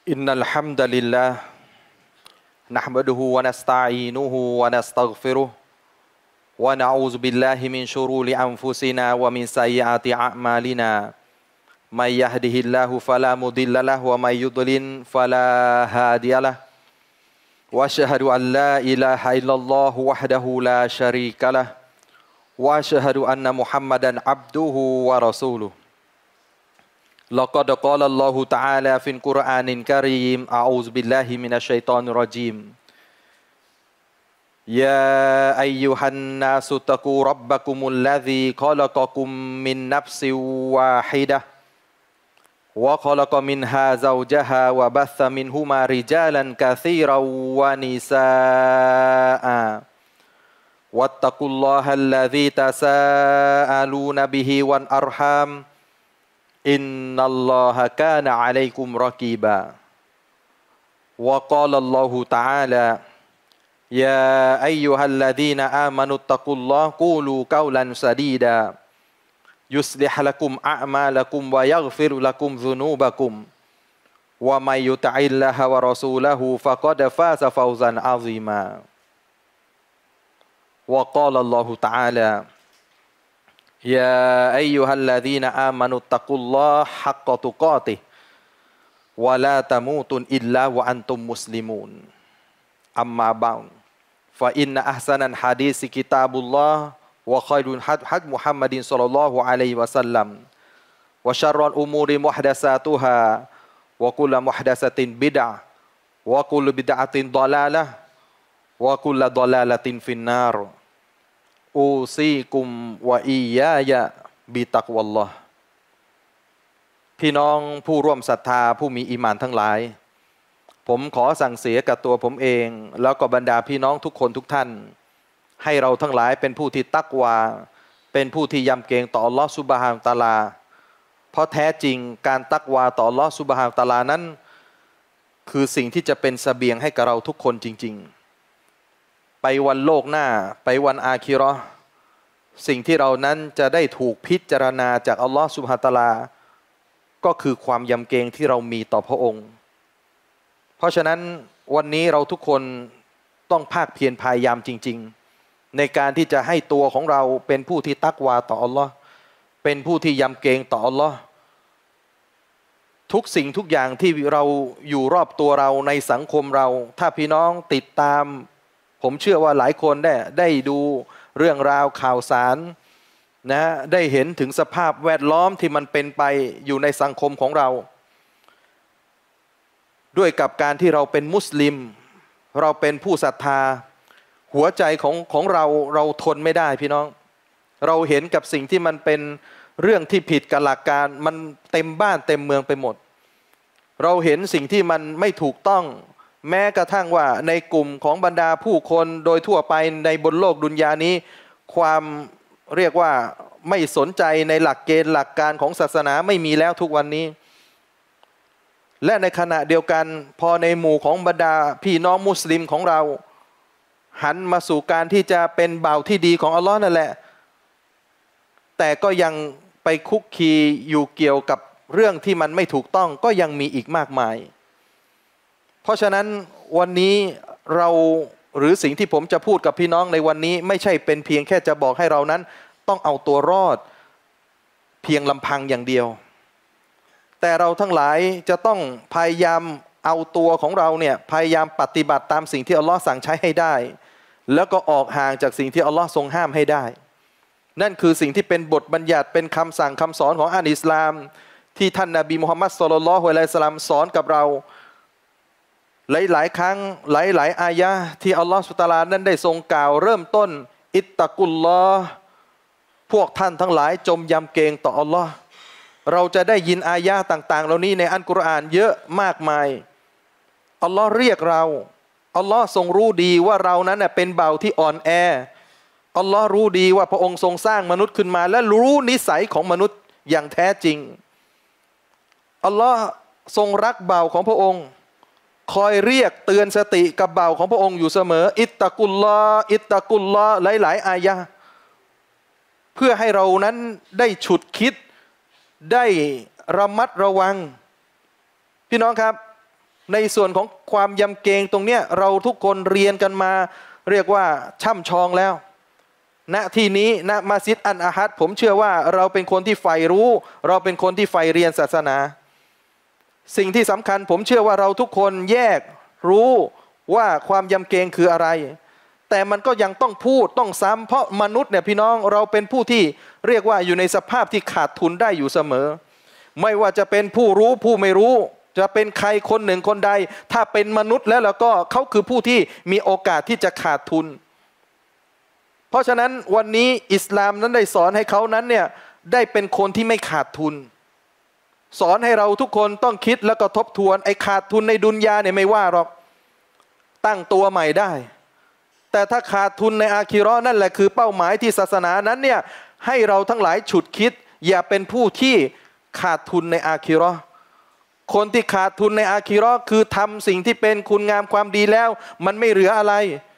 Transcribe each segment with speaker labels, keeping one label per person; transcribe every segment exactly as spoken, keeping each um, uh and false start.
Speaker 1: إن الحمد لله نحمده ونستعينه ونستغفره ونعوذ بالله من شرور أنفسنا ومن سيئات أعمالنا من يهده الله فلا مضل له ومن يضلل فلا هادي له وأشهد أن لا إله إلا الله وحده لا شريك له وأشهد أن محمدا عبده ورسوله لقد قال الله تعالى في القرآن الكريم أعوذ بالله من الشيطان الرجيم يا أيها الناس اتقوا ربكم الذي خلقكم من نفس واحدة وخلق منها زوجها وبث منهما رجالا كثيرا ونساء واتقوا الله الذي تساءلون به والأرحام إن الله كان عليكم رقيبا وقال الله تعالى يا أيها الذين آمنوا اتقوا الله قولوا قولا سديدا يصلح لكم أعمالكم ويغفر لكم ذنوبكم ومن يطع الله ورسوله فقد فاز فوزا عظيما وقال الله تعالى يا أيها الذين آمنوا اتقوا الله حق تقاته ولا تموتن إلا وأنتم مسلمون أما بعد فإن أحسن الحديث كتاب الله وخير الهدي محمد صلى الله عليه وسلم وشر الأمور محدثاتها وكل محدثة بدعة وكل بدعة ضلالة وكل ضلالة في النارอูซีกุมวะอียายะบิตักวัลลอฮ์พี่น้องผู้ร่วมศรัทธาผู้มีอีหม่านทั้งหลายผมขอสั่งเสียกับตัวผมเองแล้วก็บรรดาพี่น้องทุกคนทุกท่านให้เราทั้งหลายเป็นผู้ที่ตักวาเป็นผู้ที่ยำเกรงต่ออัลลอฮ์ซุบฮานะฮูวะตะอาลาเพราะแท้จริงการตักวาต่ออัลลอฮ์ซุบฮานะฮูวะตะอาลานั้นคือสิ่งที่จะเป็นเสบียงให้กับเราทุกคนจริงๆไปวันโลกหน้าไปวันอาคิเราะห์สิ่งที่เรานั้นจะได้ถูกพิจารณาจากอัลลอฮฺซุบฮานะฮูวะตะอาลาก็คือความยำเกรงที่เรามีต่อพระองค์เพราะฉะนั้นวันนี้เราทุกคนต้องภาคเพียรพยายามจริงๆในการที่จะให้ตัวของเราเป็นผู้ที่ตักวาต่ออัลลอฮ์เป็นผู้ที่ยำเกรงต่ออัลลอฮ์ทุกสิ่งทุกอย่างที่เราอยู่รอบตัวเราในสังคมเราถ้าพี่น้องติดตามผมเชื่อว่าหลายคนได้ได้ดูเรื่องราวข่าวสารนะได้เห็นถึงสภาพแวดล้อมที่มันเป็นไปอยู่ในสังคมของเราด้วยกับการที่เราเป็นมุสลิมเราเป็นผู้ศรัทธาหัวใจของของเราเราทนไม่ได้พี่น้องเราเห็นกับสิ่งที่มันเป็นเรื่องที่ผิดกับหลักการมันเต็มบ้านเต็มเมืองไปหมดเราเห็นสิ่งที่มันไม่ถูกต้องแม้กระทั่งว่าในกลุ่มของบรรดาผู้คนโดยทั่วไปในบนโลกดุนยานี้ความเรียกว่าไม่สนใจในหลักเกณฑ์หลักการของศาสนาไม่มีแล้วทุกวันนี้และในขณะเดียวกันพอในหมู่ของบรรดาพี่น้องมุสลิมของเราหันมาสู่การที่จะเป็นบ่าวที่ดีของอัลลอฮ์นั่นแหละแต่ก็ยังไปคุกคีอยู่เกี่ยวกับเรื่องที่มันไม่ถูกต้องก็ยังมีอีกมากมายเพราะฉะนั้นวันนี้เราหรือสิ่งที่ผมจะพูดกับพี่น้องในวันนี้ไม่ใช่เป็นเพียงแค่จะบอกให้เรานั้นต้องเอาตัวรอดเพียงลำพังอย่างเดียวแต่เราทั้งหลายจะต้องพยายามเอาตัวของเราเนี่ยพยายามปฏิบัติตามสิ่งที่อัลลอฮ์สั่งใช้ให้ได้แล้วก็ออกห่างจากสิ่งที่อัลลอฮ์ทรงห้ามให้ได้นั่นคือสิ่งที่เป็นบทบัญญัติเป็นคำสั่งคำสอนของอัลอิสลามที่ท่านนบีมุฮัมมัดศ็อลลัลลอฮุอะลัยฮิวะซัลลัมสอนกับเราหลายๆครั้งหลายๆอายะห์ที่อัลลอฮฺซุบฮานะฮูวะตะอาลานั้นได้ทรงกล่าวเริ่มต้นอิตตะกุลลอฮ์พวกท่านทั้งหลายจมยำเกรงต่ออัลลอฮ์เราจะได้ยินอายะห์ต่างๆเหล่านี้ในอัลกุรอานเยอะมากมายอัลลอฮ์เรียกเราอัลลอฮ์ทรงรู้ดีว่าเรานั้นเป็นเบาที่อ่อนแออัลลอฮ์รู้ดีว่าพระองค์ทรงสร้างมนุษย์ขึ้นมาและรู้นิสัยของมนุษย์อย่างแท้จริงอัลลอฮ์ทรงรักเบาของพระองค์คอยเรียกเตือนสติกับเบาของพระองค์อยู่เสมออิตตะกุลลอฮ์อิตตะกุลลอฮ์หลายๆอายะห์เพื่อให้เรานั้นได้ฉุดคิดได้ระมัดระวังพี่น้องครับในส่วนของความยำเกรงตรงเนี้ยเราทุกคนเรียนกันมาเรียกว่าช่ำชองแล้วณที่นี้ณมัสยิดอันอะฮัดผมเชื่อว่าเราเป็นคนที่ใฝ่รู้เราเป็นคนที่ใฝ่เรียนศาสนาสิ่งที่สำคัญผมเชื่อว่าเราทุกคนแยกรู้ว่าความยำเกรงคืออะไรแต่มันก็ยังต้องพูดต้องซ้ำเพราะมนุษย์เนี่ยพี่น้องเราเป็นผู้ที่เรียกว่าอยู่ในสภาพที่ขาดทุนได้อยู่เสมอไม่ว่าจะเป็นผู้รู้ผู้ไม่รู้จะเป็นใครคนหนึ่งคนใดถ้าเป็นมนุษย์แล้วแล้วก็เขาคือผู้ที่มีโอกาสที่จะขาดทุนเพราะฉะนั้นวันนี้อิสลามนั้นได้สอนให้เขานั้นเนี่ยได้เป็นคนที่ไม่ขาดทุนสอนให้เราทุกคนต้องคิดแล้วก็ทบทวนไอ้ขาดทุนในดุนยาเนี่ยไม่ว่าหรอกตั้งตัวใหม่ได้แต่ถ้าขาดทุนในอาคิเราะห์นั่นแหละคือเป้าหมายที่ศาสนานั้นเนี่ยให้เราทั้งหลายฉุดคิดอย่าเป็นผู้ที่ขาดทุนในอาคิเราะห์คนที่ขาดทุนในอาคิเราะห์คือทำสิ่งที่เป็นคุณงามความดีแล้วมันไม่เหลืออะไร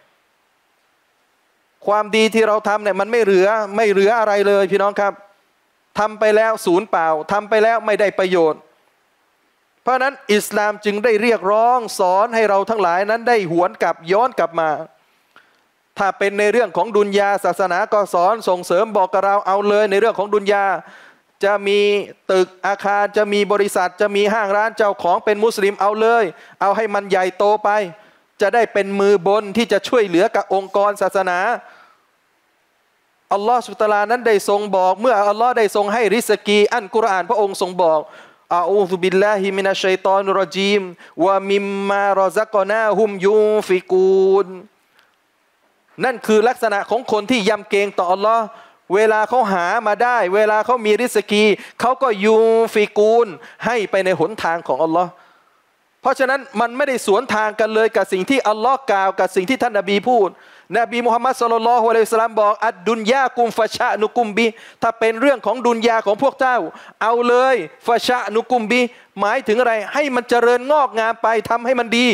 Speaker 1: ความดีที่เราทำเนี่ยมันไม่เหลือไม่เหลืออะไรเลยพี่น้องครับทำไปแล้วศูนย์เปล่าทำไปแล้วไม่ได้ประโยชน์เพราะนั้นอิสลามจึงได้เรียกร้องสอนให้เราทั้งหลายนั้นได้หวนกลับย้อนกลับมาถ้าเป็นในเรื่องของดุนยาศาสนาก็สอนส่งเสริมบอกกับเราเอาเลยในเรื่องของดุนยาจะมีตึกอาคารจะมีบริษัทจะมีห้างร้านเจ้าของเป็นมุสลิมเอาเลยเอาให้มันใหญ่โตไปจะได้เป็นมือบนที่จะช่วยเหลือกับองค์กรศาสนาอัลลอฮฺซุบฮานะฮูวะตะอาลานั้นได้ทรงบอกเมื่ออัลลอฮ์ได้ทรงให้ริสกีอันกุรอานพระองค์ทรงบอกอาอูซุบิลลาฮิมินัชชัยฏอนิรเราะญีมวะมิมมารอซักนาฮุมยูนฟิกูนนั่นคือลักษณะของคนที่ยำเกรงต่ออัลลอฮ์เวลาเขาหามาได้เวลาเขามีริสกีเขาก็ยูนฟิกูนให้ไปในหนทางของอัลลอฮ์เพราะฉะนั้นมันไม่ได้สวนทางกันเลยกับสิ่งที่อัลลอฮ์กล่าวกับสิ่งที่ท่านนบีพูดนบีมุฮัมมัดศ็อลลัลลอฮุอะลัยฮิวะซัลลัมบอกอัดดุนยากุมฟะชะนุกุมบิถ้าเป็นเรื่องของดุนยาของพวกเจ้าเอาเลยฟะชะนุกุมบิหมายถึงอะไรให้มันเจริญงอกงามไปทำให้มันดี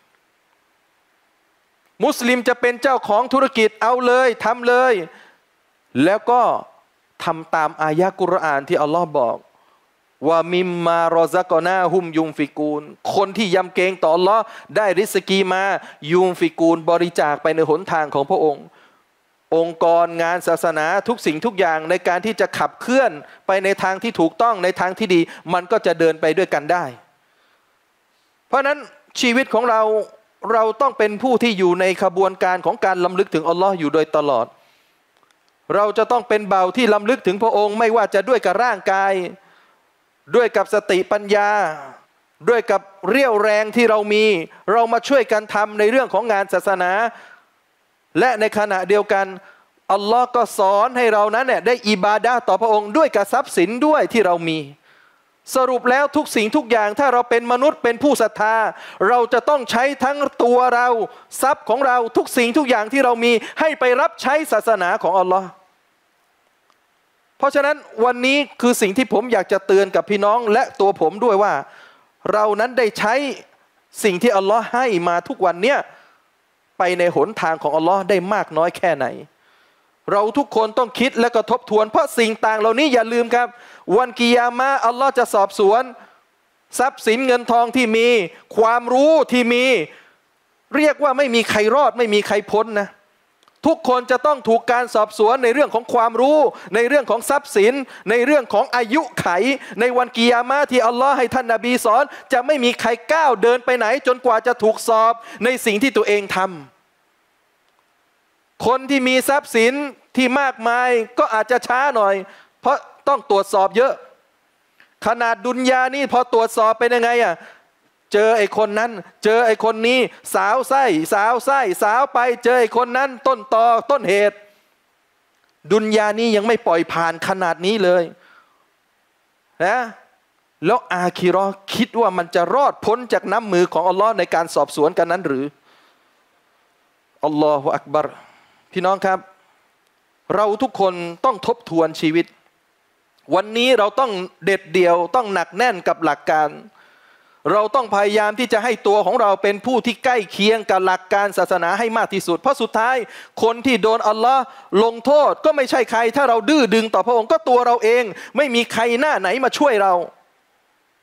Speaker 1: มุสลิมจะเป็นเจ้าของธุรกิจเอาเลยทำเลยแล้วก็ทำตามอายะกุรอานที่อัลลอฮ์บอกว่ามิมมารอซักนาฮุมยุงฟิกูนคนที่ยำเกรงต่ออัลลอฮ์ได้ริสกีมายุงฟิกูนบริจาคไปในหนทางของพระองค์องค์กรงานศาสนาทุกสิ่งทุกอย่างในการที่จะขับเคลื่อนไปในทางที่ถูกต้องในทางที่ดีมันก็จะเดินไปด้วยกันได้เพราะนั้นชีวิตของเราเราต้องเป็นผู้ที่อยู่ในขบวนการของการล้ำลึกถึงอัลลอฮ์อยู่โดยตลอดเราจะต้องเป็นเบาที่ล้ำลึกถึงพระองค์ไม่ว่าจะด้วยกับร่างกายด้วยกับสติปัญญาด้วยกับเรี่ยวแรงที่เรามีเรามาช่วยกันทำในเรื่องของงานศาสนาและในขณะเดียวกันอัลลอฮ์ก็สอนให้เรานั้นเนี่ยได้อิบาดะห์ต่อพระองค์ด้วยกับทรัพย์สินด้วยที่เรามีสรุปแล้วทุกสิ่งทุกอย่างถ้าเราเป็นมนุษย์เป็นผู้ศรัทธาเราจะต้องใช้ทั้งตัวเราทรัพย์ของเราทุกสิ่งทุกอย่างที่เรามีให้ไปรับใช้ศาสนาของอัลลอฮ์เพราะฉะนั้นวันนี้คือสิ่งที่ผมอยากจะเตือนกับพี่น้องและตัวผมด้วยว่าเรานั้นได้ใช้สิ่งที่อัลลอฮ์ให้มาทุกวันเนี้ยไปในหนทางของอัลลอฮ์ได้มากน้อยแค่ไหนเราทุกคนต้องคิดและก็ทบทวนเพราะสิ่งต่างเหล่านี้อย่าลืมครับวันกิยามะห์อัลลอฮ์จะสอบสวนทรัพย์สินเงินทองที่มีความรู้ที่มีเรียกว่าไม่มีใครรอดไม่มีใครพ้นนะทุกคนจะต้องถูกการสอบสวนในเรื่องของความรู้ในเรื่องของทรัพย์สินในเรื่องของอายุไขในวันกิยามะห์ที่อัลลอฮ์ให้ท่านนบีสอนจะไม่มีใครก้าวเดินไปไหนจนกว่าจะถูกสอบในสิ่งที่ตัวเองทำคนที่มีทรัพย์สินที่มากมายก็อาจจะช้าหน่อยเพราะต้องตรวจสอบเยอะขนาดดุนยานี่พอตรวจสอบเป็นยังไงอ่ะเจอไอ้คนนั้นเจอไอ้คนนี้สาวไส้สาวไส้สาวไปเจอไอ้คนนั้นต้นตอต้นเหตุดุนยานี้ยังไม่ปล่อยผ่านขนาดนี้เลยนะแล้วอาคิเราะห์คิดว่ามันจะรอดพ้นจากน้ำมือของอัลลอฮ์ในการสอบสวนกันนั้นหรืออัลลอฮฺอักบัรพี่น้องครับเราทุกคนต้องทบทวนชีวิตวันนี้เราต้องเด็ดเดี่ยวต้องหนักแน่นกับหลักการเราต้องพยายามที่จะให้ตัวของเราเป็นผู้ที่ใกล้เคียงกับหลักการศาสนาให้มากที่สุดเพราะสุดท้ายคนที่โดนอัลลอฮ์ลงโทษก็ไม่ใช่ใครถ้าเราดื้อดึงต่อพระองค์ก็ตัวเราเองไม่มีใครหน้าไหนมาช่วยเรา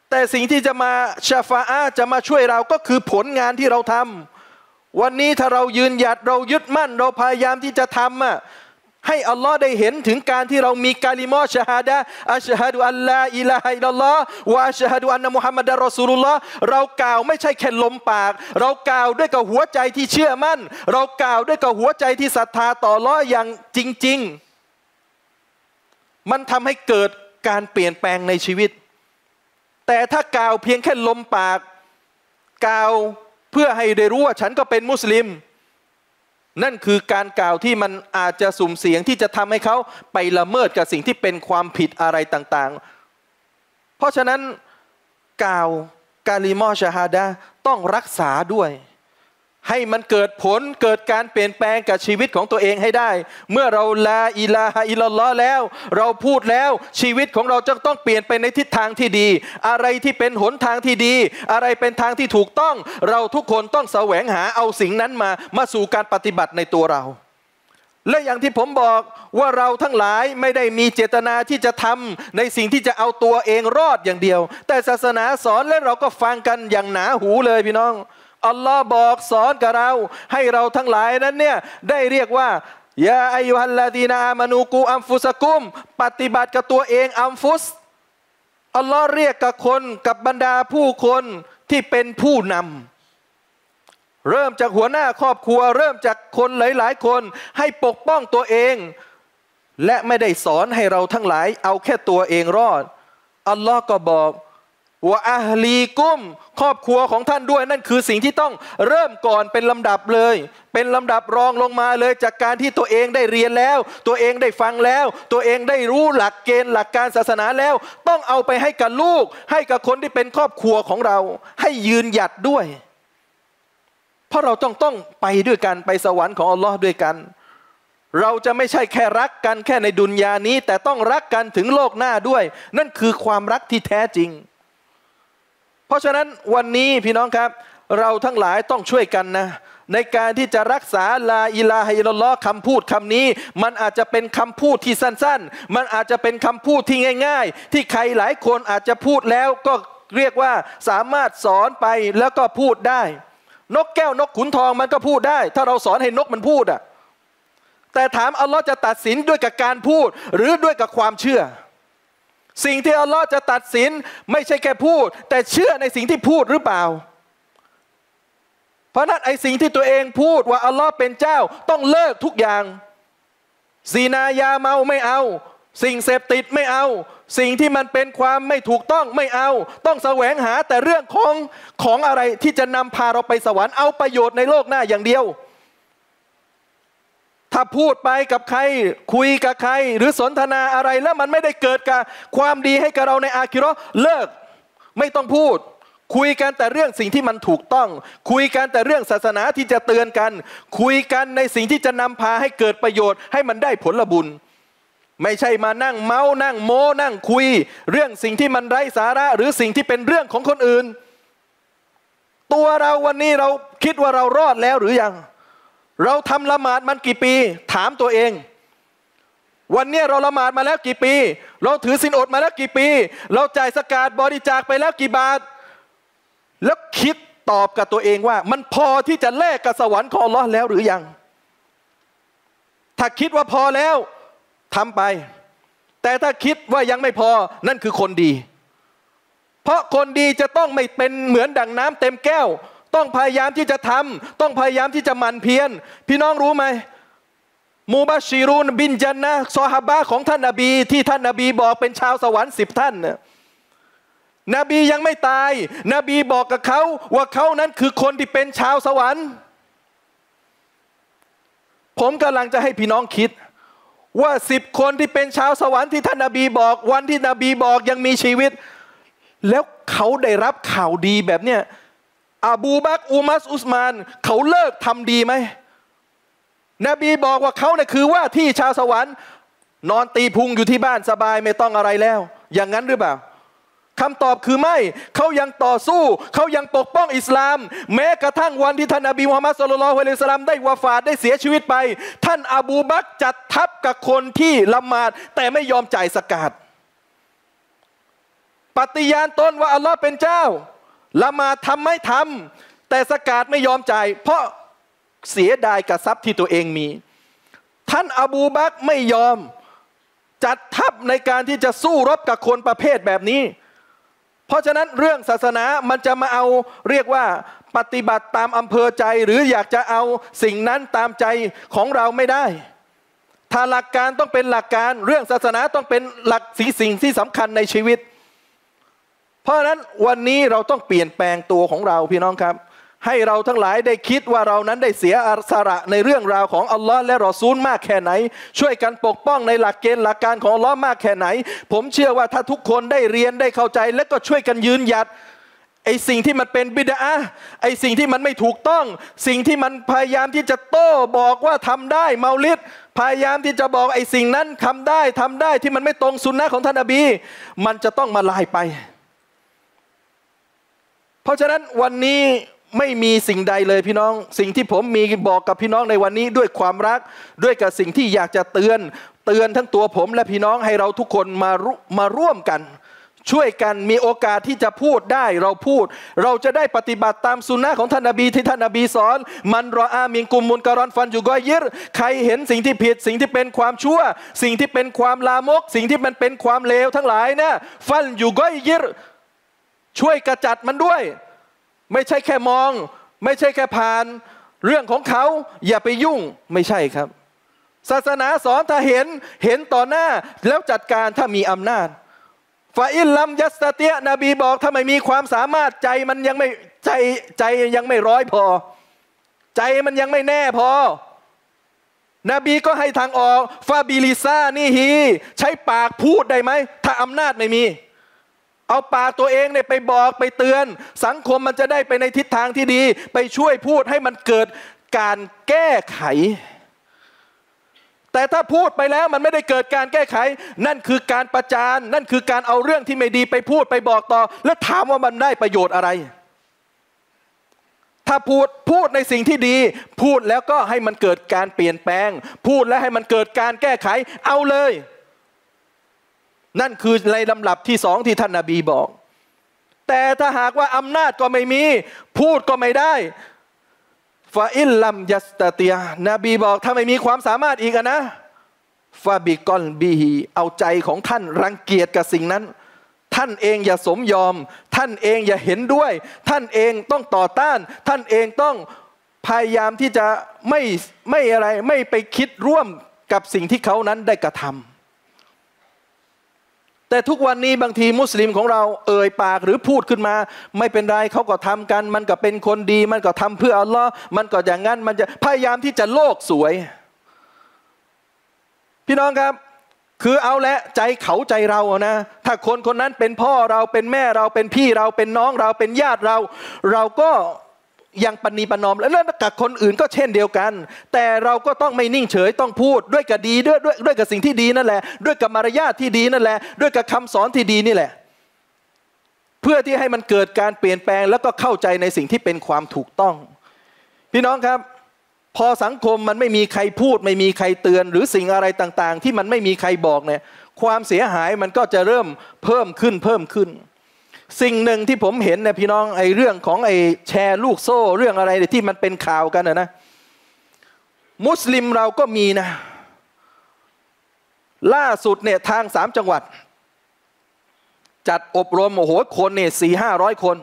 Speaker 1: แต่สิ่งที่จะมาชาฟาอะห์จะมาช่วยเราก็คือผลงานที่เราทำวันนี้ถ้าเรายืนหยัดเรายึดมั่นเราพยายามที่จะทำอ่ะให้อัลลอฮ์ได้เห็นถึงการที่เรามีกาลิมอชะฮาดะอัชฮะดุอัลลาอิลาฮะอิลลัลลอฮ์วะอัชฮะดุอันนะมุฮัมมัดรอซูลุลลอฮ์เรากล่าวไม่ใช่แค่ลมปากเรากล่าวด้วยกับหัวใจที่เชื่อมั่นเรากล่าวด้วยกับหัวใจที่ศรัทธาต่ออัลลอฮ์อย่างจริงๆมันทำให้เกิดการเปลี่ยนแปลงในชีวิตแต่ถ้ากล่าวเพียงแค่ลมปากกล่าวเพื่อให้ได้รู้ว่าฉันก็เป็นมุสลิมนั่นคือการกล่าวที่มันอาจจะสุ่มเสี่ยงที่จะทำให้เขาไปละเมิดกับสิ่งที่เป็นความผิดอะไรต่างๆเพราะฉะนั้นกล่าวกาลิมอชะฮาดะห์ต้องรักษาด้วยให้มันเกิดผลเกิดการเปลี่ยนแปลงกับชีวิตของตัวเองให้ได้เมื่อเราลาอิลาฮะอิลลัลลอฮ์แล้วเราพูดแล้วชีวิตของเราจะต้องเปลี่ยนไปในทิศทางที่ดีอะไรที่เป็นหนทางที่ดีอะไรเป็นทางที่ถูกต้องเราทุกคนต้องแสวงหาเอาสิ่งนั้นมามาสู่การปฏิบัติในตัวเราและอย่างที่ผมบอกว่าเราทั้งหลายไม่ได้มีเจตนาที่จะทำในสิ่งที่จะเอาตัวเองรอดอย่างเดียวแต่ศาสนาสอนและเราก็ฟังกันอย่างหนาหูเลยพี่น้องอัลลอฮ์บอกสอนกับเราให้เราทั้งหลายนั้นเนี่ยได้เรียกว่ายาอายุฮัลลาดีนาอามานูกูอัมฟุสกุมปฏิบัติกับตัวเองอัมฟุสอัลลอฮ์เรียกกับคนกับบรรดาผู้คนที่เป็นผู้นำเริ่มจากหัวหน้าครอบครัวเริ่มจากคนหลายๆคนให้ปกป้องตัวเองและไม่ได้สอนให้เราทั้งหลายเอาแค่ตัวเองรอดอัลลอฮ์ก็บอกว่าอะฮลีกุมครอบครัวของท่านด้วยนั่นคือสิ่งที่ต้องเริ่มก่อนเป็นลำดับเลยเป็นลำดับรองลงมาเลยจากการที่ตัวเองได้เรียนแล้วตัวเองได้ฟังแล้วตัวเองได้รู้หลักเกณฑ์หลักการศาสนาแล้วต้องเอาไปให้กับลูกให้กับคนที่เป็นครอบครัวของเราให้ยืนหยัดด้วยเพราะเราต้องต้องไปด้วยกันไปสวรรค์ของอัลลอฮ์ด้วยกันเราจะไม่ใช่แค่รักกันแค่ในดุนยานี้แต่ต้องรักกันถึงโลกหน้าด้วยนั่นคือความรักที่แท้จริงเพราะฉะนั้นวันนี้พี่น้องครับเราทั้งหลายต้องช่วยกันนะในการที่จะรักษาลาอิลาฮะอิลลัลลอฮ์คำพูดคำนี้มันอาจจะเป็นคำพูดที่สั้นๆมันอาจจะเป็นคำพูดที่ง่ายๆที่ใครหลายคนอาจจะพูดแล้วก็เรียกว่าสามารถสอนไปแล้วก็พูดได้นกแก้วนกขุนทองมันก็พูดได้ถ้าเราสอนให้นกมันพูดอ่ะแต่ถามอัลลอฮ์จะตัดสินด้วยกับการพูดหรือด้วยกับความเชื่อสิ่งที่อัลลอฮ์จะตัดสินไม่ใช่แค่พูดแต่เชื่อในสิ่งที่พูดหรือเปล่าเพราะนั้นไอ้สิ่งที่ตัวเองพูดว่าอัลลอฮ์เป็นเจ้าต้องเลิกทุกอย่างซีนายาเมาไม่เอาสิ่งเสพติดไม่เอาสิ่งที่มันเป็นความไม่ถูกต้องไม่เอาต้องแสวงหาแต่เรื่องของของอะไรที่จะนำพาเราไปสวรรค์เอาประโยชน์ในโลกหน้าอย่างเดียวถ้าพูดไปกับใครคุยกับใครหรือสนทนาอะไรแล้วมันไม่ได้เกิดกับความดีให้กับเราในอาคิเราะห์เลิกไม่ต้องพูดคุยกันแต่เรื่องสิ่งที่มันถูกต้องคุยกันแต่เรื่องศาสนาที่จะเตือนกันคุยกันในสิ่งที่จะนำพาให้เกิดประโยชน์ให้มันได้ผลบุญไม่ใช่มานั่งเมานั่งโม้นั่งคุยเรื่องสิ่งที่มันไร้สาระหรือสิ่งที่เป็นเรื่องของคนอื่นตัวเราวันนี้เราคิดว่าเรารอดแล้วหรือยังเราทำละหมาดมันกี่ปีถามตัวเองวันนี้เราละหมาดมาแล้วกี่ปีเราถือศีลอดมาแล้วกี่ปีเราจ่ายซะกาตบริจาคไปแล้วกี่บาทแล้วคิดตอบกับตัวเองว่ามันพอที่จะแลกกับสวรรค์ของอัลเลาะห์แล้วหรือยังถ้าคิดว่าพอแล้วทำไปแต่ถ้าคิดว่ายังไม่พอนั่นคือคนดีเพราะคนดีจะต้องไม่เป็นเหมือนดั่งน้ำเต็มแก้วต้องพยายามที่จะทำต้องพยายามที่จะหมั่นเพียรพี่น้องรู้ไหมมูบัชชิรูนบินจันนะซอฮาบะของท่านนบีที่ท่านนบีบอกเป็นชาวสวรรค์สิบท่านเนี่ยนบียังไม่ตายนบีบอกกับเขาว่าเขานั้นคือคนที่เป็นชาวสวรรค์ผมกำลังจะให้พี่น้องคิดว่าสิบคนที่เป็นชาวสวรรค์ที่ท่านนบีบอกวันที่นบีบอกยังมีชีวิตแล้วเขาได้รับข่าวดีแบบเนี้ยอบูบักรอุมัรอุสมานเขาเลิกทำดีไหมนบีบอกว่าเขาเนี่ยคือว่าที่ชาวสวรรค์นอนตีพุงอยู่ที่บ้านสบายไม่ต้องอะไรแล้วอย่างนั้นหรือเปล่าคำตอบคือไม่เขายังต่อสู้เขายังปกป้องอิสลามแม้กระทั่งวันที่ท่านนบีมุฮัมมัดศ็อลลัลลอฮุอะลัยฮิวะซัลลัมได้วะฟาตได้เสียชีวิตไปท่านอบูบักรจัดทัพกับคนที่ละหมาดแต่ไม่ยอมจ่ายซะกาตปฏิญาณตนว่าอัลลอฮ์เป็นเจ้าละหมาดทำไม่ทำแต่สกาดไม่ยอมจ่ายเพราะเสียดายกับทรัพย์ที่ตัวเองมีท่านอบูบักรไม่ยอมจัดทัพในการที่จะสู้รบกับคนประเภทแบบนี้เพราะฉะนั้นเรื่องศาสนามันจะมาเอาเรียกว่าปฏิบัติตามอำเภอใจหรืออยากจะเอาสิ่งนั้นตามใจของเราไม่ได้ถ้าหลักการต้องเป็นหลักการเรื่องศาสนาต้องเป็นหลักสิ่งสิ่งที่สำคัญในชีวิตเพราะฉะนั้นวันนี้เราต้องเปลี่ยนแปลงตัวของเราพี่น้องครับให้เราทั้งหลายได้คิดว่าเรานั้นได้เสียสละในเรื่องราวของอัลลอฮ์และรอซูลมากแค่ไหนช่วยกันปกป้องในหลักเกณฑ์หลักการของอัลลอฮ์มากแค่ไหนผมเชื่อว่าถ้าทุกคนได้เรียนได้เข้าใจและก็ช่วยกันยืนหยัดไอ้สิ่งที่มันเป็นบิดอะห์ไอ้สิ่งที่มันไม่ถูกต้องสิ่งที่มันพยายามที่จะโต้บอกว่าทำได้เมาลิดพยายามที่จะบอกไอ้สิ่งนั้นทำได้ทำได้ที่มันไม่ตรงสุนนะของท่านนบีมันจะต้องมาลายไปเพราะฉะนั้นวันนี้ไม่มีสิ่งใดเลยพี่น้องสิ่งที่ผมมีบอกกับพี่น้องในวันนี้ด้วยความรักด้วยกับสิ่งที่อยากจะเตือนเตือนทั้งตัวผมและพี่น้องให้เราทุกคนมามาร่วมกันช่วยกันมีโอกาสที่จะพูดได้เราพูดเราจะได้ปฏิบัติตามสุนนะของท่านนบีที่ท่านนบีสอนมันรออามินกุมมุนการอนฟันอยู่กอยิรใครเห็นสิ่งที่ผิดสิ่งที่เป็นความชั่วสิ่งที่เป็นความลามกสิ่งที่มันเป็นความเลวทั้งหลายนะฟันอยู่กอยิรช่วยกระจัดมันด้วยไม่ใช่แค่มองไม่ใช่แค่ผ่านเรื่องของเขาอย่าไปยุ่งไม่ใช่ครับศาสนาสอนถ้าเห็นเห็นต่อหน้าแล้วจัดการถ้ามีอำนาจฟาอิลลัมยัสเตียนบีบอกถ้าไม่มีความสามารถใจมันยังไม่ใจใจยังไม่ร้อยพอใจมันยังไม่แน่พอนบีก็ให้ทางออกฟาบิลิซานี่ฮีใช้ปากพูดได้ไหมถ้าอำนาจไม่มีเอาปากตัวเองเนี่ยไปบอกไปเตือนสังคมมันจะได้ไปในทิศทางที่ดีไปช่วยพูดให้มันเกิดการแก้ไขแต่ถ้าพูดไปแล้วมันไม่ได้เกิดการแก้ไขนั่นคือการประจานนั่นคือการเอาเรื่องที่ไม่ดีไปพูดไปบอกต่อแล้วถามว่ามันได้ประโยชน์อะไรถ้าพูดพูดในสิ่งที่ดีพูดแล้วก็ให้มันเกิดการเปลี่ยนแปลงพูดแล้วให้มันเกิดการแก้ไขเอาเลยนั่นคือในลำดับที่สองที่ท่านนบีบอกแต่ถ้าหากว่าอำนาจก็ไม่มีพูดก็ไม่ได้ฟาอิลลัมยัสตะเตียนบีบอกถ้าไม่มีความสามารถอีกนะฟาบิกอลบีฮีเอาใจของท่านรังเกียจกับสิ่งนั้นท่านเองอย่าสมยอมท่านเองอย่าเห็นด้วยท่านเองต้องต่อต้านท่านเองต้องพยายามที่จะไม่ไม่อะไรไม่ไปคิดร่วมกับสิ่งที่เขานั้นได้กระทำแต่ทุกวันนี้บางทีมุสลิมของเราเอ่ยปากหรือพูดขึ้นมาไม่เป็นไรเขาก็ทำกันมันก็เป็นคนดีมันก็ทำเพื่ออัลลอฮ์มันก็อย่างนั้นมันจะพยายามที่จะโลกสวยพี่น้องครับคือเอาละใจเขาใจเรานะถ้าคนคนนั้นเป็นพ่อเราเป็นแม่เราเป็นพี่เราเป็นน้องเราเป็นญาติเราเราก็ยังปณีประนอมแล้วกับคนอื่นก็เช่นเดียวกันแต่เราก็ต้องไม่นิ่งเฉยต้องพูดด้วยกับดีด้วยด้วยด้วยกับสิ่งที่ดีนั่นแหละด้วยกับมารยาทที่ดีนั่นแหละด้วยกับคำสอนที่ดีนี่แหละเพื่อที่ให้มันเกิดการเปลี่ยนแปลงแล้วก็เข้าใจในสิ่งที่เป็นความถูกต้องพี่น้องครับพอสังคมมันไม่มีใครพูดไม่มีใครเตือนหรือสิ่งอะไรต่างๆที่มันไม่มีใครบอกเนี่ยความเสียหายมันก็จะเริ่มเพิ่มขึ้นเพิ่มขึ้นสิ่งหนึ่งที่ผมเห็นเนี่ยพี่น้องไอ้เรื่องของไอ้แชร์ลูกโซ่เรื่องอะไรที่มันเป็นข่าวกันนะนะมุสลิมเราก็มีนะล่าสุดเนี่ยทางสามจังหวัดจัดอบรมโอ้โหคนเนี่ยสี่ห้าร้อยคน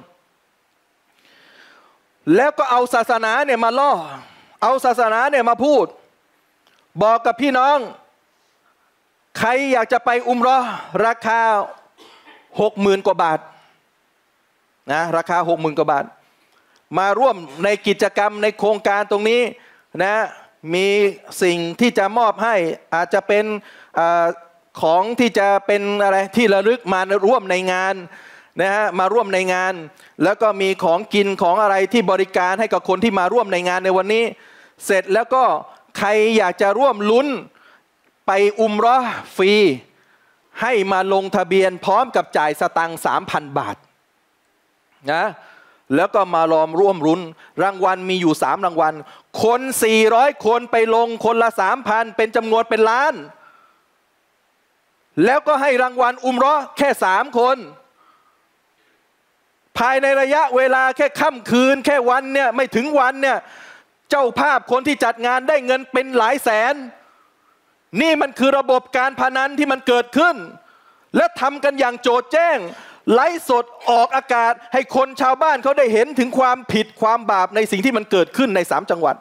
Speaker 1: แล้วก็เอาศาสนาเนี่ยมาล่อเอาศาสนาเนี่ยมาพูดบอกกับพี่น้องใครอยากจะไปอุมเราะห์ราคาหกหมื่นกว่าบาทนะราคาหกหมื่นกว่าบาทมาร่วมในกิจกรรมในโครงการตรงนี้นะมีสิ่งที่จะมอบให้อาจจะเป็นอของที่จะเป็นอะไรที่ระลึกมาร่วมในงานนะฮะมาร่วมในงานแล้วก็มีของกินของอะไรที่บริการให้กับคนที่มาร่วมในงานในวันนี้เสร็จแล้วก็ใครอยากจะร่วมลุ้นไปอุมเราะห์ฟรีให้มาลงทะเบียนพร้อมกับจ่ายสตังค์ สามพัน บาทนะแล้วก็มาล้อมร่วมรุ้นรางวัลมีอยู่สามรางวัลคนสี่ร้อยคนไปลงคนละ สามพัน เป็นจำนวนเป็นล้านแล้วก็ให้รางวัลอุมเราะห์แค่สามคนภายในระยะเวลาแค่ค่ำคืนแค่วันเนี่ยไม่ถึงวันเนี่ยเจ้าภาพคนที่จัดงานได้เงินเป็นหลายแสนนี่มันคือระบบการพนันที่มันเกิดขึ้นและทำกันอย่างโจษแจ้งไลฟ์สดออกอากาศให้คนชาวบ้านเขาได้เห็นถึงความผิดความบาปในสิ่งที่มันเกิดขึ้นในสามจังหวัด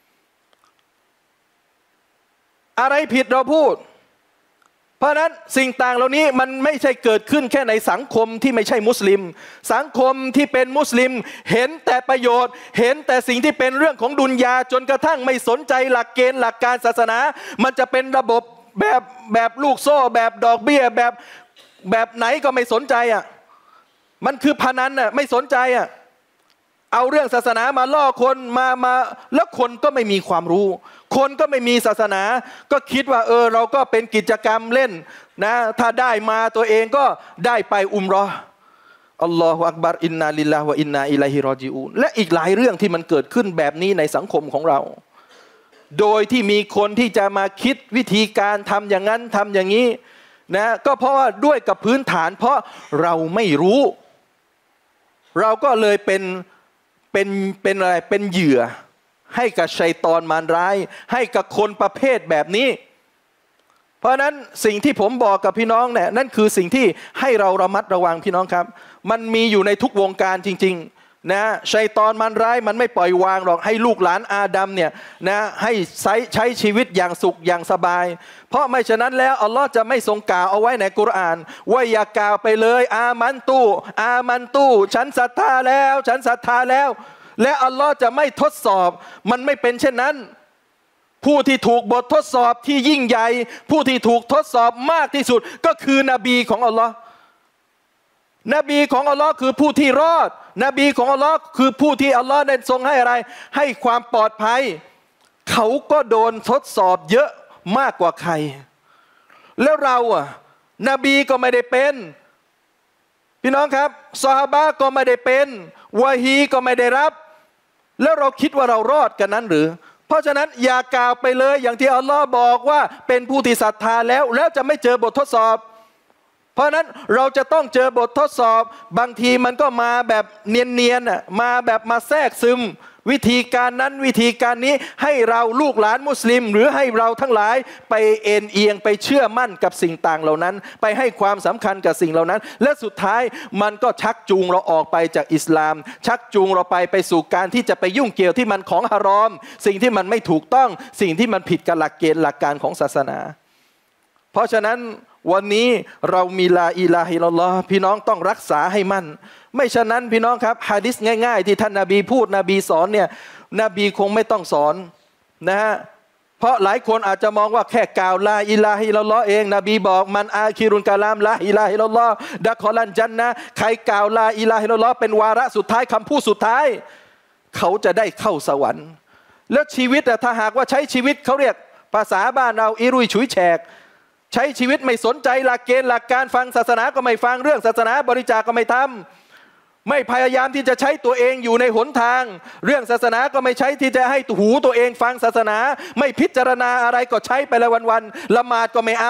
Speaker 1: อะไรผิดเราพูดเพราะนั้นสิ่งต่างเหล่านี้มันไม่ใช่เกิดขึ้นแค่ในสังคมที่ไม่ใช่มุสลิมสังคมที่เป็นมุสลิมเห็นแต่ประโยชน์เห็นแต่สิ่งที่เป็นเรื่องของดุนยาจนกระทั่งไม่สนใจหลักเกณฑ์หลักการศาสนามันจะเป็นระบบแบบแบบลูกโซ่แบบดอกเบี้ยแบบแบบไหนก็ไม่สนใจอ่ะมันคือพนันอ่ะไม่สนใจอ่ะเอาเรื่องศาสนามาล่อคนมามาแล้วคนก็ไม่มีความรู้คนก็ไม่มีศาสนาก็คิดว่าเออเราก็เป็นกิจกรรมเล่นนะถ้าได้มาตัวเองก็ได้ไปอุมเราะห์อัลลอฮฺอักบัรอินนาลิลลาฮิวะอินนาอิลัยฮิรอญิอูนและอีกหลายเรื่องที่มันเกิดขึ้นแบบนี้ในสังคมของเราโดยที่มีคนที่จะมาคิดวิธีการทำอย่างนั้นทำอย่างนี้นะก็เพราะว่าด้วยกับพื้นฐานเพราะเราไม่รู้เราก็เลยเป็นเป็นเป็นอะไรเป็นเหยื่อให้กับชัยฏอนมารร้ายให้กับคนประเภทแบบนี้เพราะนั้นสิ่งที่ผมบอกกับพี่น้องเนี่ยนั่นคือสิ่งที่ให้เราระมัดระวังพี่น้องครับมันมีอยู่ในทุกวงการจริงๆนะชัยฏอนมารร้ายมันไม่ปล่อยวางหรอกให้ลูกหลานอาดัมเนี่ยนะให้ใช้ใช้ชีวิตอย่างสุขอย่างสบายเพราะไม่ฉะนั้นแล้วอัลลอฮ์จะไม่ทรงกล่าวเอาไว้ในกุรอานว่าอย่ากล่าวไปเลยอามันตูอามันตูฉันศรัทธาแล้วฉันศรัทธาแล้วและอัลลอฮ์จะไม่ทดสอบมันไม่เป็นเช่นนั้นผู้ที่ถูกบททดสอบที่ยิ่งใหญ่ผู้ที่ถูกทดสอบมากที่สุดก็คือนบีของอัลลอฮ์นบีของอัลลอฮ์คือผู้ที่รอดนบีของอัลลอฮ์คือผู้ที่อัลลอฮ์ได้ทรงให้อะไรให้ความปลอดภัยเขาก็โดนทดสอบเยอะมากกว่าใครแล้วเราอ่ะนบีก็ไม่ได้เป็นพี่น้องครับซอฮาบะห์ก็ไม่ได้เป็นวะฮีก็ไม่ได้รับแล้วเราคิดว่าเรารอดกันนั้นหรือเพราะฉะนั้นอย่ากล่าวไปเลยอย่างที่อัลลอฮ์บอกว่าเป็นผู้ที่ศรัทธาแล้วแล้วจะไม่เจอบททดสอบเพราะนั้นเราจะต้องเจอบททดสอบบางทีมันก็มาแบบเนียนๆน่ะมาแบบมาแทรกซึมวิธีการนั้นวิธีการนี้ให้เราลูกหลานมุสลิมหรือให้เราทั้งหลายไปเอ็นเอียงไปเชื่อมั่นกับสิ่งต่างเหล่านั้นไปให้ความสำคัญกับสิ่งเหล่านั้นและสุดท้ายมันก็ชักจูงเราออกไปจากอิสลามชักจูงเราไปไปสู่การที่จะไปยุ่งเกี่ยวที่มันของฮารอมสิ่งที่มันไม่ถูกต้องสิ่งที่มันผิดกับหลักเกณฑ์หลักการของศาสนาเพราะฉะนั้นวันนี้เรามีลาอิลาฮะอิลลัลลอฮ์พี่น้องต้องรักษาให้มั่นไม่ฉะนั้นพี่น้องครับหะดีษง่ายๆที่ท่านนบีพูดนบีสอนเนี่ยนบีคงไม่ต้องสอนนะฮะเพราะหลายคนอาจจะมองว่าแค่กล่าวลาอิลาฮะอิลลัลลอฮ์เองนบีบอกมันอาคิรุนกะลามลาอิลาฮะอิลลัลลอฮ์ดะคอลันญันนะห์ใครกล่าวลาอิลาฮะอิลลัลลอฮ์เป็นวาระสุดท้ายคำพูดสุดท้ายเขาจะได้เข้าสวรรค์แล้วชีวิตอะถ้าหากว่าใช้ชีวิตเขาเรียกภาษาบ้านเราอิรุยฉุยแฉกใช้ชีวิตไม่สนใจหลักเกณฑ์หลักการฟังศาสนาก็ไม่ฟังเรื่องศาสนาบริจาคก็ไม่ทำไม่พยายามที่จะใช้ตัวเองอยู่ในหนทางเรื่องศาสนาก็ไม่ใช้ที่จะให้หูตัวเองฟังศาสนาไม่พิจารณาอะไรก็ใช้ไปละวันๆละหมาดก็ไม่เอา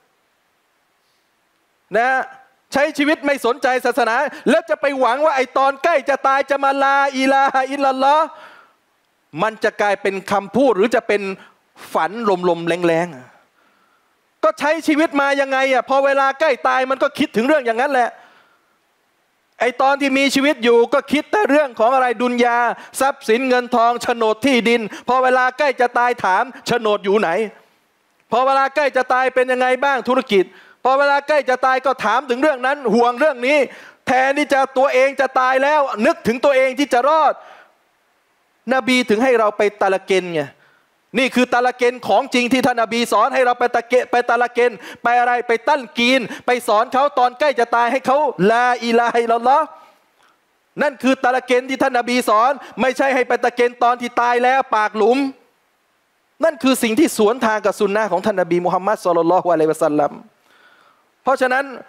Speaker 1: นะใช้ชีวิตไม่สนใจศาสนาแล้วจะไปหวังว่าไอ้ตอนใกล้จะตายจะมาลาอิลาฮะอิลลัลลอฮ์มันจะกลายเป็นคำพูดหรือจะเป็นฝันลมๆแรงๆก็ใช้ชีวิตมายังไงอ่ะพอเวลาใกล้ตายมันก็คิดถึงเรื่องอย่างนั้นแหละไอตอนที่มีชีวิตอยู่ก็คิดแต่เรื่องของอะไรดุนยาทรัพย์สินเงินทองโฉนดที่ดินพอเวลาใกล้จะตายถามโฉนดอยู่ไหนพอเวลาใกล้จะตายเป็นยังไงบ้างธุรกิจพอเวลาใกล้จะตายก็ถามถึงเรื่องนั้นห่วงเรื่องนี้แทนที่จะตัวเองจะตายแล้วนึกถึงตัวเองที่จะรอดนบีถึงให้เราไปตะละเกนไงนี่คือตะละเกนของจริงที่ท่านนบีสอนให้เราไปตะเกไปตะละเกนไปอะไรไปตั้นกีนไปสอนเขาตอนใกล้จะตายให้เขาลาอิลาฮะอิลลัลลอฮ์นั่นคือตะละเกนที่ท่านนบีสอนไม่ใช่ให้ไปตะเกนตอนที่ตายแล้วปากหลุมนั่นคือสิ่งที่สวนทางกับสุนนะของท่านนบีมุฮัมมัดศ็อลลัลลอฮุอะลัยฮิวะซัลลัมเพราะฉะนั้น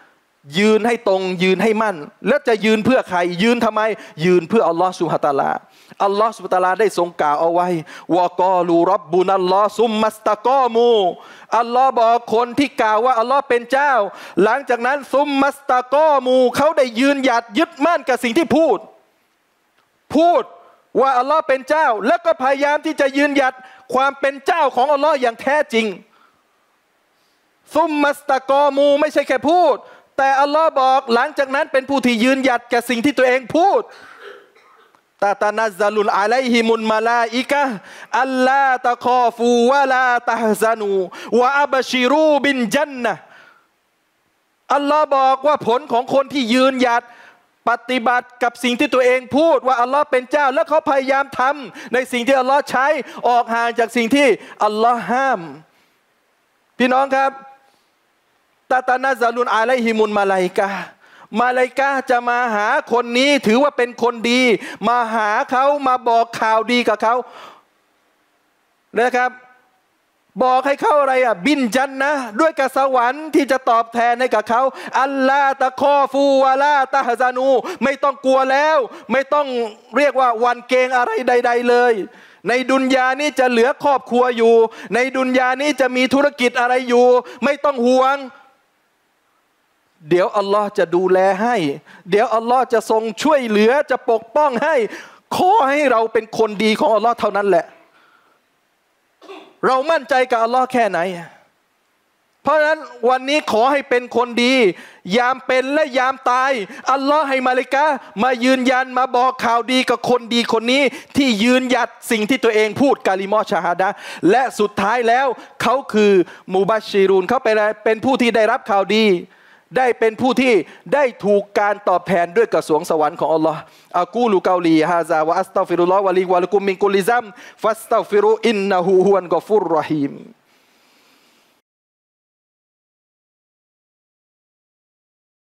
Speaker 1: ยืนให้ตรงยืนให้มั่นแล้วจะยืนเพื่อใครยืนทำไมยืนเพื่ออัลลอฮฺซุบฮานะฮูวะตะอาลาอัลลอฮฺซุบฮานะฮูวะตะอาลาได้ทรงกล่าวเอาไว้วะกอลูร็อบบุนัลลอฮฺซุมมัสตะกอมูอัลลอฮ์บอกคนที่กล่าวว่าอัลลอฮ์เป็นเจ้าหลังจากนั้นซุมมัสตะกอมูเขาได้ยืนหยัดยึดมั่นกับสิ่งที่พูดพูดว่าอัลลอฮ์เป็นเจ้าแล้วก็พยายามที่จะยืนหยัดความเป็นเจ้าของอัลลอฮ์อย่างแท้จริงซุมมัสตะกอมูไม่ใช่แค่พูดแต่อัลลอฮ์บอกหลังจากนั้นเป็นผู้ที่ยืนหยัดกับสิ่งที่ตัวเองพูดตาตานัซซาลุนอะลัยฮิมุลมาลาอิกะอัลลาตะคอฟูวะลาตะฮซานูวะอับชิรูบินจันนะอัลลอฮ์บอกว่าผลของคนที่ยืนหยัดปฏิบัติกับสิ่งที่ตัวเองพูดว่าอัลลอฮ์เป็นเจ้าแล้วเขาพยายามทำในสิ่งที่อัลลอฮ์ใช้ออกห่างจากสิ่งที่อัลลอฮ์ห้ามพี่น้องครับตาตานาซาลุนอะลัยฮิมุลมาลาอิกะมาลาอิกะจะมาหาคนนี้ถือว่าเป็นคนดีมาหาเขามาบอกข่าวดีกับเขานะครับบอกให้เขาอะไรอ่ะบินจันนะด้วยกับสวรรค์ที่จะตอบแทนให้กับเขาอัลลาตะคอฟูวะลาตะฮซานูไม่ต้องกลัวแล้วไม่ต้องเรียกว่าวันเกงอะไรใดๆเลยในดุนยานี้จะเหลือครอบครัวอยู่ในดุนยานี้จะมีธุรกิจอะไรอยู่ไม่ต้องห่วงเดี๋ยวอัลลอฮ์จะดูแลให้เดี๋ยวอัลลอฮ์จะทรงช่วยเหลือจะปกป้องให้ขอให้เราเป็นคนดีของอัลลอฮ์เท่านั้นแหละเรามั่นใจกับอัลลอฮ์แค่ไหนเพราะฉะนั้นวันนี้ขอให้เป็นคนดียามเป็นและยามตายอัลลอฮ์ให้มาลาอิกะฮ์มายืนยันมาบอกข่าวดีกับคนดีคนนี้ที่ยืนหยัดสิ่งที่ตัวเองพูดกาลิมอชะฮาดะห์และสุดท้ายแล้วเขาคือมูบัชชิรูนเขาเป็นเป็นผู้ที่ได้รับข่าวดีได้เป็นผู้ที่ได้ถูกการตอบแทนด้วยกระสวงสวรรค์ของอัลลอฮ์อะกูลูกาลีฮาซาวะอัสตัฆฟิรุลลอฮ์วะลีวะลักุมมินกุลิซัมฟัสตัฆฟิรุอินนะฮูฮุวัลกอฟูรรอฮีม